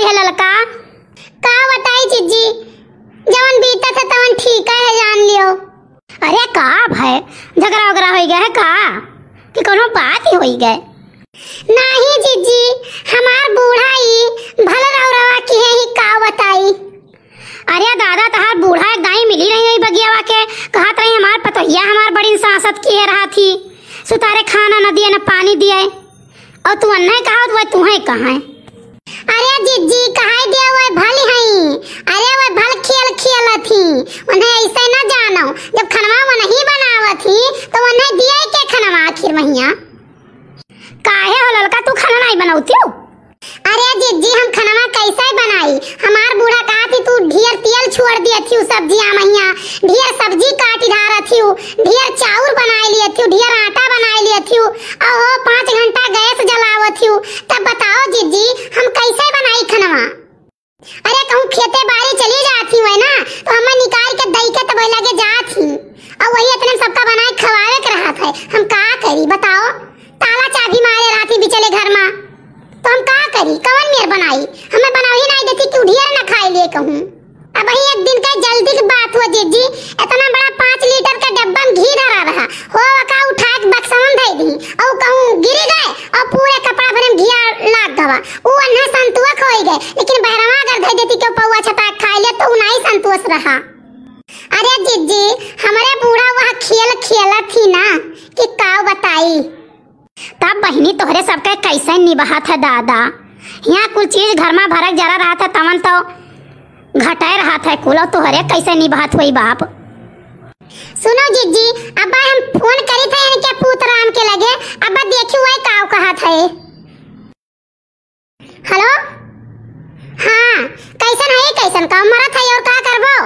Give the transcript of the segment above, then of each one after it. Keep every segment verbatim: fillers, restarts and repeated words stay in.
है ललका। का बताई जीजी, जवन बीता था तवन ठीक है, जान लियो। अरे का भाई झगड़ा वगड़ा हो गया है का कि कोनो बात ही हो गए? नहीं जीजी, हमार बूढ़ा ही भला रवा की है ही का बताई। अरे दादा तहार बूढ़ा एक गाय मिली रही है बगियावा के, कहत रही हमार पतोहिया हमार बड़ी सांसत किए रहा थी, सुतारे खाना न दिए न पानी दिए, और तू अन्ना कहा तो तू है कहाँ है? अरे जीजी कहाँ दिया वो भल हई, अरे वो भल खेल खेल थी, उन्हें ऐसे न जानो, जब खनवा वो नहीं बनावा थी तो उन्हें दिया के खनवा आखिर महिया। काहे हो ललका तू खाना नहीं बनाउती हो? अरे जीजी हम खनवा कैसे बनाई, हमार बूढ़ा कहा थी तू ढेर तेल छोड़ दिया थी सब्जियां महिया, ढेर सब्जी काटी धारा थी, ढेर चाउर बनाई लिए थी, ढेर आटा बनाई लिए थी, और पाँच घंटा गैस जलावा थी। तब बताओ जीजी हम कैसे बनाई खनवा? अरे कहूँ खेते बाड़ी चली जाती हुए ना तो हमें निकाल के दही के तब लगे जाती, और वही इतने सबका बनाए खवावे के रहा था, हम का करी बताओ? ताला चाबी मारे रहा थी बिचले घर में, तो हम का करी? कवन मेर बनाई, हमें बनाई ही नहीं देती, क्यों ढेर न खाई लिए कहूँ। अब वही एक दिन का जल्दी की बात हुआ जीजी, इतना बड़ा पाँच लीटर का डब्बा में घी धरा रहा हो, का उठा के बक्सा में दे दी, और कहूँ गिरी गए और पूरे कपड़ा भरे में घी लाग गवा, वो अन्ना संतुआ खोई गए, लेकिन बहरवा अगर दे देती क्यों पौवा छपा खा लिया तो नहीं संतोष रहा। अरे जीजी हमारे बूढ़ा वहाँ खेल खेला थी ना कि का बताई। तब बहनी तोहरे सबके कैसे निभा था दादा, यहाँ कुल चीज घर में भरक जरा रहा था तवन तो घटाए रहा था कुल, तोहरे कैसे निभात हुई बाप। सुनो जीजी अब्बा हम फोन करी थे इनके पूत राम के लगे, अब्बा देखी हुआ काव कहा था। हेलो हाँ कैसन है, कैसन का मरा था और का करबो?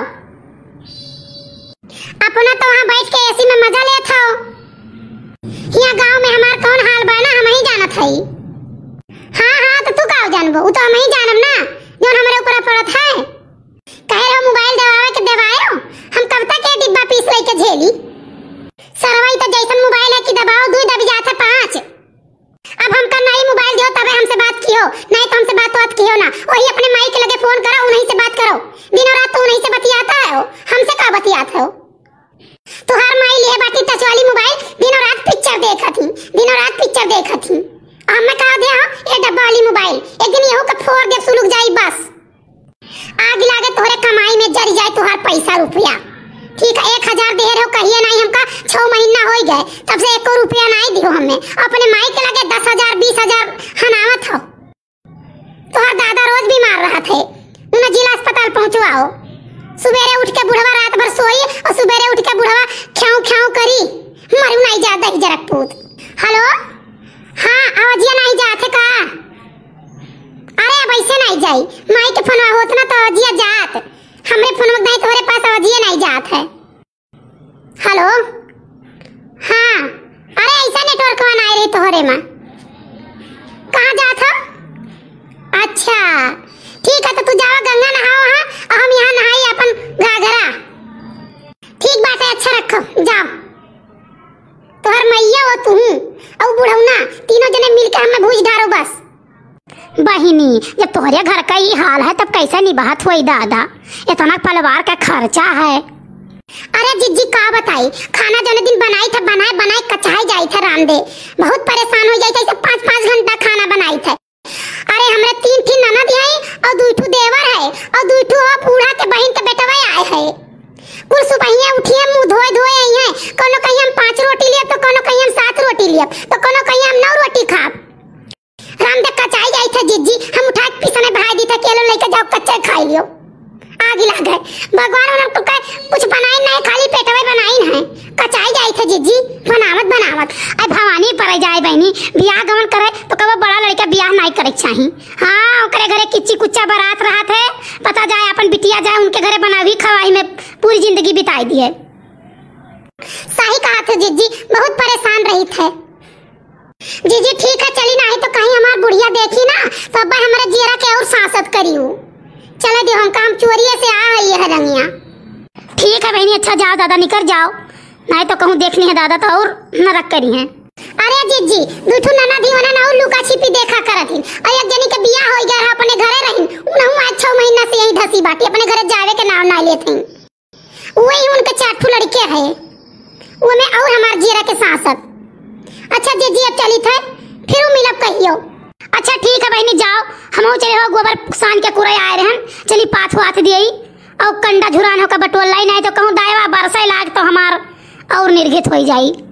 अपना तो वहाँ बैठ के एसी में मजा ले था, यहाँ गांव में हमार कौन हाल बा ना हम ही जानत हई। हाँ हाँ तो तू का जानबो, वो तो हम ही जानब ना जो हमारे ऊपर पड़त है। कहे रहो मोबाइल दबावे के दबायो, हम कब तक ये डिब्बा पीस लेके झेली? सरवाई तो जैसन मोबाइल है कि दबाओ दो दब जाता पांच। अब हमका नई मोबाइल दियो तबे हमसे बात कियो, नहीं तो हमसे बात बात कियो ना, वही अपने माई के लगे फोन करो उन्हीं से बात करो, दिनों रात तो उन्हीं से बतियाता है, हमसे का बतियाता हो? तो हर माई लिए बाटी टच वाली मोबाइल दिनों रात पिक्चर देखा थी, दिनों रात पिक्चर देखा थी, और मैं कहा दे ये डब्बा वाली मोबाइल एक दिन यहू का फोड़ दे सुलग जाई, बस आग लागे तोहरे कमाई में जर जाए तुहार पैसा रुपया। ठीक है एक हजार दे रहे हो कहिए नहीं, हमका छह महीना हो गए तब से एको रुपया नहीं दियो हमने, अपने माई के लगे दस हजार बीस हजार हनावत हो। तुहार दादा रोज बीमार रहा थे, उन्हें जिला अस्पताल पहुंचवाओ, सुबेरे उठ के बुढ़वा रात भर सोई और सुबेरे उठ के बुढ़वा ख्याऊ ख्याऊ करी, मरू नहीं जाता ही जरक पूत। हेलो हाँ आवाजिया नहीं जाते का? अरे अब ऐसे नहीं जाई, माई के फोन होत ना तो आवाजिया जात, हमरे फोन में नहीं तोहरे पास आवाजिया नहीं जात है। हेलो हाँ अरे ऐसा नेटवर्क में नहीं रही तोहरे में, कहाँ जात हो? अच्छा ठीक है तो तू जाओ गंगा नहाओ हाँ, और हम यहाँ नहाई अपन घाघरा। ठीक बात है अच्छा रखो जाओ, तोहर मैया हो तू और बुढ़ौना तीनों जने मिलकर हमें भूज डारो बस। बहिनी जब तोहरे घर का ये हाल है तब कैसे निभात हुई दादा, इतना परिवार का खर्चा है। अरे जीजी का बताई, खाना जो दिन बनाई था बनाए बनाए कचाई जाई था रांधे, बहुत परेशान हो जाई था, पाँच पाँच घंटा खाना बनाई था। अरे हमरे तीन तीन ननद है और दुइठू देवर है और दुइठू हो बूढ़ा के बहन के बेटवा आए है, कुल सुबहिया उठिए मुंह धोए धोए आई है, कोनो कहीं हम पांच रोटी लिए तो कोनो कहीं हम सात रोटी लिए तो कोनो कहीं हम नौ रोटी खाब। रामदेव कचाई जाई था जीजी, हम उठा के पीछे भाई दी था केलो लेके जाओ कच्चा खा लियो, आग लग गए। भगवान उन्हें तो कुछ बनाई नहीं, खाली पेटवे बनाई है, कचाई जाई थे जीजी बनावत बनावत। अब भवानी पर जाए बहनी बियाह गमन करे तो कब बड़ा लड़का बियाह नहीं करे चाहिए। हाँ ओकरे घरे किच्ची कुच्चा बारात रहा थे, पता जाए अपन बिटिया जाए उनके घरे बनावी खवाई में पूरी जिंदगी बिताई दी है। सही कहा थे जीजी, बहुत परेशान रही थे जीजी। ठीक है चली नहीं तो कहीं हमारी बुढ़िया देखी ना तो अब हमारे जीरा के और सांसत करियो, चले दो हम काम चोरिए से आ रही है रंगिया। ठीक है बहनी अच्छा जाओ दादा निकल जाओ, नहीं तो कहूँ देखनी है दादा तो और नरक करी है। अरे जीजी दुठू नना दी वना ना और लुका छिपी देखा करत ही, और एक जनी के बियाह हो गया है अपने घरे रही, धसी बाटी अपने घरे जावे के नाम ना लेते वही उनके चाटू लड़के है वो में और हमार जीरा के सांसद। अच्छा जे जी अब चली थे फिर वो मिलब कहियो। अच्छा ठीक है बहनी जाओ हम चले हो गोबर सान के कुरे आए रहन चली पाथ हाथ दियई और कंडा झुरान हो का बटोला नहीं तो कहूं दाएवा बरसे लाग तो हमार और निर्घित हो जाई।